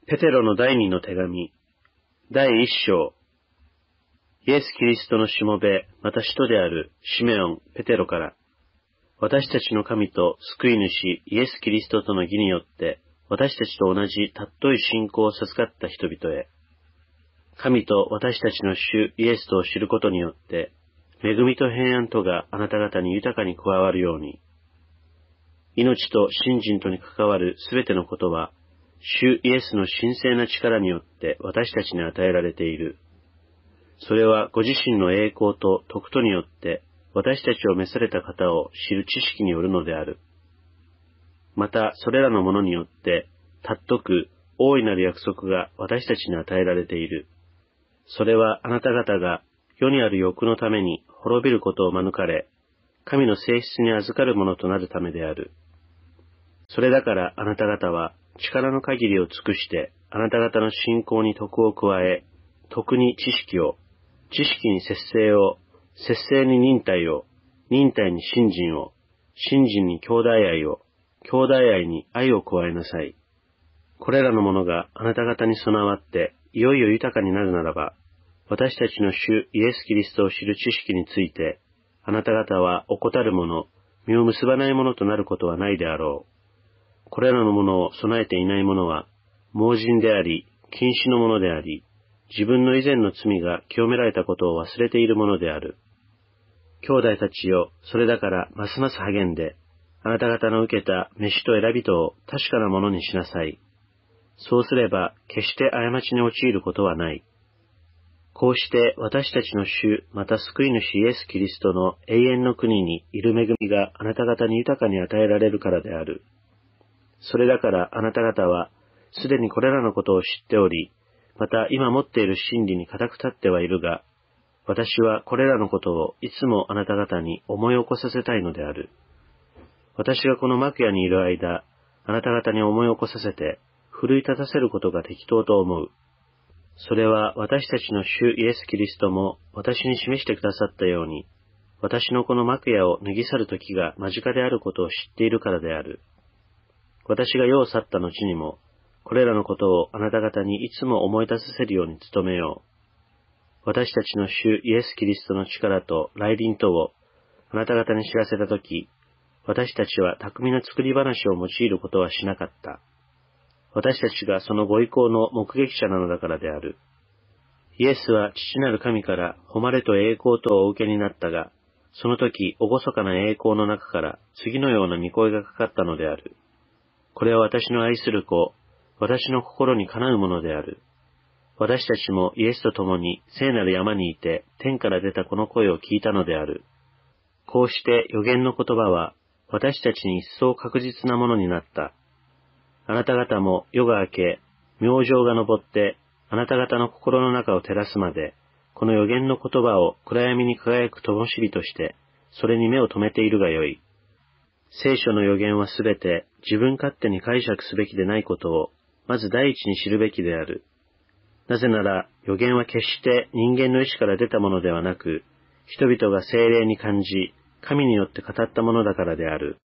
ペテロの第二の手紙、第一章。イエス・キリストのしもべ、また使徒であるシメオン・ペテロから、私たちの神と救い主イエス・キリストとの義によって、私たちと同じ尊い信仰を授かった人々へ、神と私たちの主イエスとを知ることによって、恵みと平安とがあなた方に豊かに加わるように、命と信心とに関わるすべてのことは、主イエスの神聖な力によって私たちに与えられている。それはご自身の栄光と徳とによって私たちを召された方を知る知識によるのである。またそれらのものによって尊く大いなる約束が私たちに与えられている。それはあなた方が世にある欲のために滅びることを免れ、神の性質に預かるものとなるためである。それだからあなた方は力の限りを尽くして、あなた方の信仰に徳を加え、徳に知識を、知識に節制を、節制に忍耐を、忍耐に信心を、信心に兄弟愛を、兄弟愛に愛を加えなさい。これらのものがあなた方に備わって、いよいよ豊かになるならば、私たちの主イエス・キリストを知る知識について、あなた方は怠る者、実を結ばない者となることはないであろう。これらのものを備えていない者は、盲人であり、禁止の者であり、自分の以前の罪が清められたことを忘れている者である。兄弟たちよ、それだからますます励んで、あなた方の受けた召しと選びとを確かなものにしなさい。そうすれば、決して過ちに陥ることはない。こうして私たちの主、また救い主イエス・キリストの永遠の国にいる恵みがあなた方に豊かに与えられるからである。それだからあなた方は、すでにこれらのことを知っており、また今持っている真理に固く立ってはいるが、私はこれらのことをいつもあなた方に思い起こさせたいのである。私がこの幕屋にいる間、あなた方に思い起こさせて、奮い立たせることが適当と思う。それは私たちの主イエス・キリストも私に示してくださったように、私のこの幕屋を脱ぎ去る時が間近であることを知っているからである。私が世を去った後にも、これらのことをあなた方にいつも思い出させるように努めよう。私たちの主イエス・キリストの力と来臨とをあなた方に知らせたとき、私たちは巧みな作り話を用いることはしなかった。私たちがそのご意向の目撃者なのだからである。イエスは父なる神から誉れと栄光とをお受けになったが、その時厳かな栄光の中から次のような御声がかかったのである。これは私の愛する子、私の心にかなうものである。私たちもイエスと共に聖なる山にいて天から出たこの声を聞いたのである。こうして預言の言葉は私たちに一層確実なものになった。あなた方も夜が明け、明星が昇って、あなた方の心の中を照らすまで、この預言の言葉を暗闇に輝く灯火として、それに目を留めているがよい。聖書の預言はすべて自分勝手に解釈すべきでないことを、まず第一に知るべきである。なぜなら、預言は決して人間の意志から出たものではなく、人々が聖霊に感じ、神によって語ったものだからである。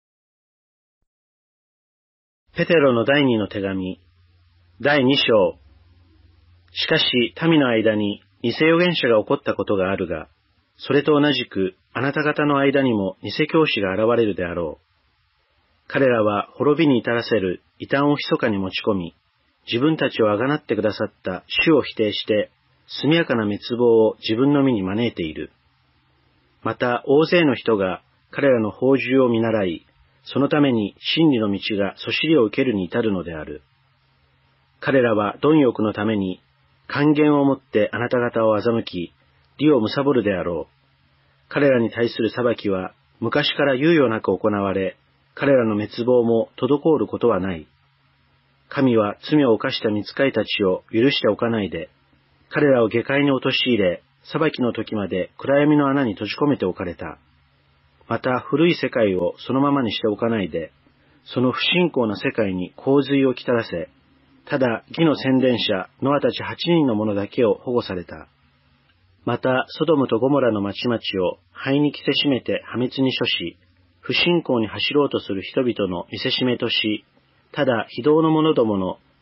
ペテロの第二の手紙、第二章。しかし、民の間に偽預言者が起こったことがあるが、それと同じく、あなた方の間にも偽教師が現れるであろう。彼らは滅びに至らせる異端を密かに持ち込み、自分たちをあがなってくださった主を否定して、速やかな滅亡を自分の身に招いている。また、大勢の人が彼らの放縦を見習い、そのために真理の道がそしりを受けるに至るのである。彼らは貪欲のために、還元をもってあなた方を欺き、利を貪るであろう。彼らに対する裁きは、昔から猶予なく行われ、彼らの滅亡も滞ることはない。神は罪を犯した御使いたちを許しておかないで、彼らを下界に陥れ、裁きの時まで暗闇の穴に閉じ込めておかれた。また古い世界をそのままにしておかないで、その不信仰な世界に洪水をきたらせ、ただ義の宣伝者ノアたち8人の者だけを保護された。またソドムとゴモラの町々を灰に着せしめて破滅に処し、不信仰に走ろうとする人々の見せしめとし、ただ非道の者どもの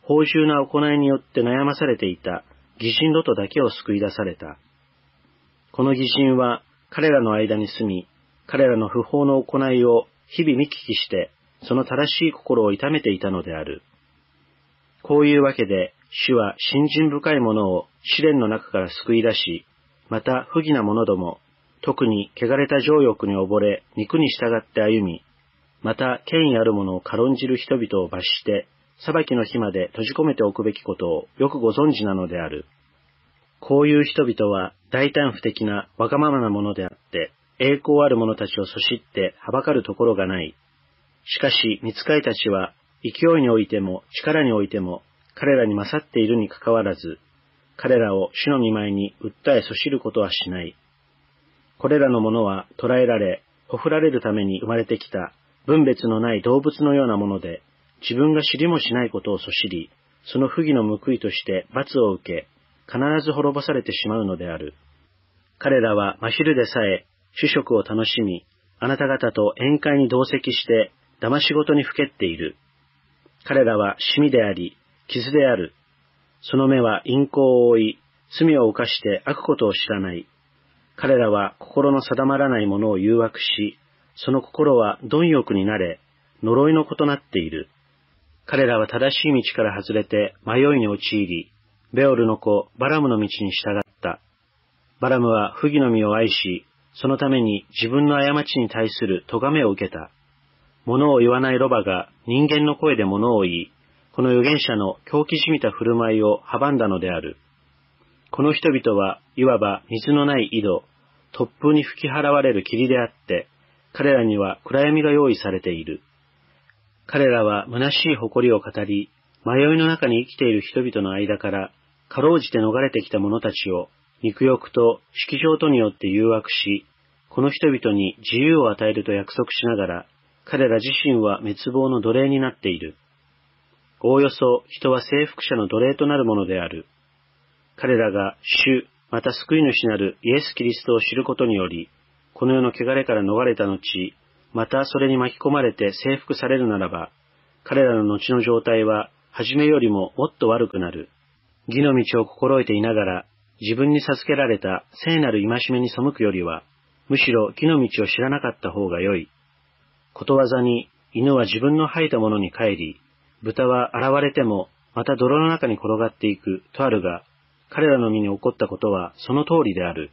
芳醇な行いによって悩まされていた義人ロトだけを救い出された。この義人は彼らの間に住み、彼らの不法の行いを日々見聞きして、その正しい心を痛めていたのである。こういうわけで、主は信心深い者を試練の中から救い出し、また不義な者ども、特に汚れた情欲に溺れ、肉に従って歩み、また権威ある者を軽んじる人々を罰して、裁きの日まで閉じ込めておくべきことをよくご存知なのである。こういう人々は大胆不敵なわがままなものであって、栄光ある者たちをそしってはばかるところがない。しかし、御使いたちは、勢いにおいても力においても、彼らに勝っているにかかわらず、彼らを主の御前に訴えそしることはしない。これらの者は捕らえられ、ほふられるために生まれてきた、分別のない動物のようなもので、自分が知りもしないことをそしり、その不義の報いとして罰を受け、必ず滅ぼされてしまうのである。彼らは真昼でさえ、主食を楽しみ、あなた方と宴会に同席して、騙し事にふけっている。彼らはシミであり、傷である。その目は淫行を追い、罪を犯して悪ことを知らない。彼らは心の定まらないものを誘惑し、その心は貪欲になれ、呪いの子となっている。彼らは正しい道から外れて迷いに陥り、ベオルの子バラムの道に従った。バラムは不義の実を愛し、そのために自分の過ちに対する咎めを受けた。物を言わないロバが人間の声で物を言い、この預言者の狂気じみた振る舞いを阻んだのである。この人々はいわば水のない井戸、突風に吹き払われる霧であって、彼らには暗闇が用意されている。彼らは虚しい誇りを語り、迷いの中に生きている人々の間から、かろうじて逃れてきた者たちを、肉欲と色情とによって誘惑し、この人々に自由を与えると約束しながら、彼ら自身は滅亡の奴隷になっている。おおよそ人は征服者の奴隷となるものである。彼らが主、また救い主なるイエス・キリストを知ることにより、この世の汚れから逃れた後、またそれに巻き込まれて征服されるならば、彼らの後の状態は初めよりももっと悪くなる。義の道を心得ていながら、自分に授けられた聖なる戒めに背くよりは、むしろ義の道を知らなかった方が良い。ことわざに、犬は自分の吐いたものに帰り、豚は現れても、また泥の中に転がっていく、とあるが、彼らの身に起こったことはその通りである。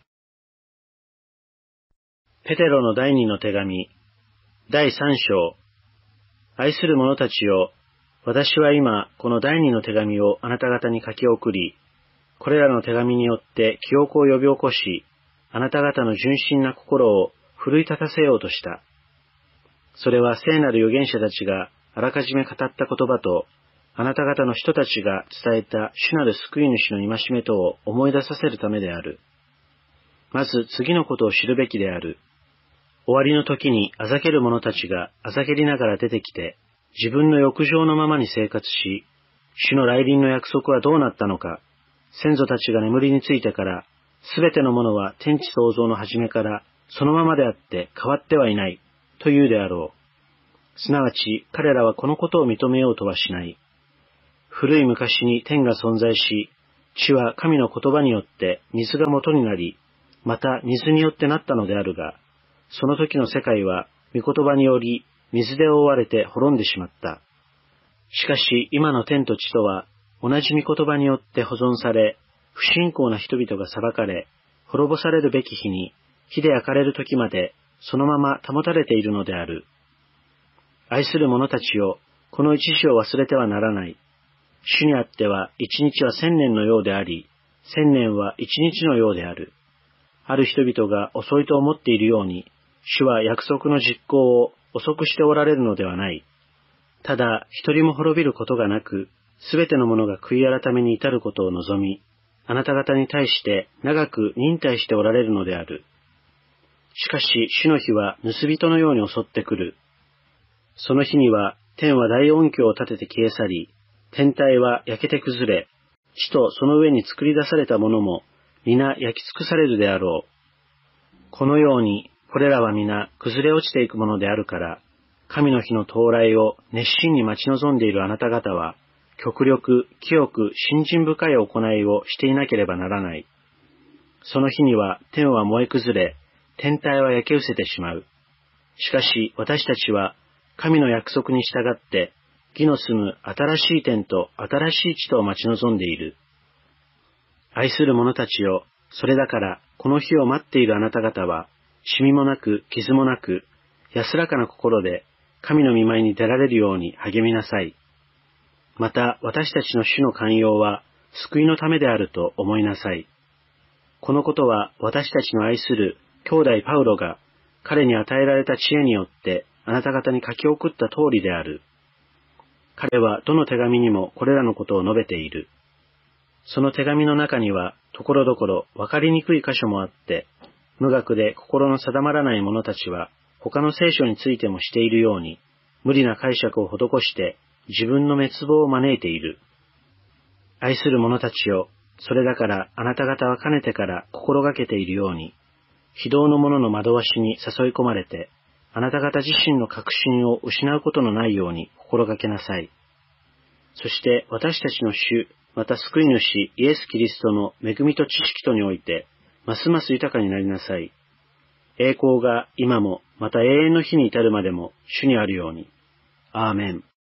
ペテロの第二の手紙、第三章。愛する者たちよ、私は今、この第二の手紙をあなた方に書き送り、これらの手紙によって記憶を呼び起こし、あなた方の純真な心を奮い立たせようとした。それは聖なる預言者たちがあらかじめ語った言葉と、あなた方の人たちが伝えた主なる救い主の戒めとを思い出させるためである。まず次のことを知るべきである。終わりの時にあざける者たちがあざけりながら出てきて、自分の欲情のままに生活し、主の来臨の約束はどうなったのか、先祖たちが眠りについてから、すべてのものは天地創造の始めからそのままであって変わってはいない、というであろう。すなわち彼らはこのことを認めようとはしない。古い昔に天が存在し、地は神の言葉によって水が元になり、また水によってなったのであるが、その時の世界は御言葉により水で覆われて滅んでしまった。しかし今の天と地とは同じ御言葉によって保存され、不信仰な人々が裁かれ、滅ぼされるべき日に火で焼かれる時までそのまま保たれているのである。愛する者たちよ、この一時を忘れてはならない。主にあっては一日は1000年のようであり、1000年は一日のようである。ある人々が遅いと思っているように、主は約束の実行を遅くしておられるのではない。ただ一人も滅びることがなく、すべての者が悔い改めに至ることを望み、あなた方に対して長く忍耐しておられるのである。しかし主の日は盗人のように襲ってくる。その日には天は大音響を立てて消え去り、天体は焼けて崩れ、地とその上に作り出されたものも皆焼き尽くされるであろう。このようにこれらは皆崩れ落ちていくものであるから、神の日の到来を熱心に待ち望んでいるあなた方は、 極力、清く、信心深い行いをしていなければならない。その日には天は燃え崩れ、天体は焼け失せてしまう。しかし私たちは、神の約束に従って、義の住む新しい天と新しい地とを待ち望んでいる。愛する者たちよ、それだからこの日を待っているあなた方は、シミもなく傷もなく、安らかな心で神の御前に出られるように励みなさい。また私たちの主の寛容は救いのためであると思いなさい。このことは私たちの愛する兄弟パウロが彼に与えられた知恵によってあなた方に書き送った通りである。彼はどの手紙にもこれらのことを述べている。その手紙の中にはところどころわかりにくい箇所もあって、無学で心の定まらない者たちは他の聖書についてもしているように、無理な解釈を施して自分の滅亡を招いている。愛する者たちよ、それだからあなた方はかねてから心がけているように、非道の者の惑わしに誘い込まれて、あなた方自身の確信を失うことのないように心がけなさい。そして私たちの主、また救い主イエス・キリストの恵みと知識とにおいて、ますます豊かになりなさい。栄光が今も、また永遠の日に至るまでも主にあるように。アーメン。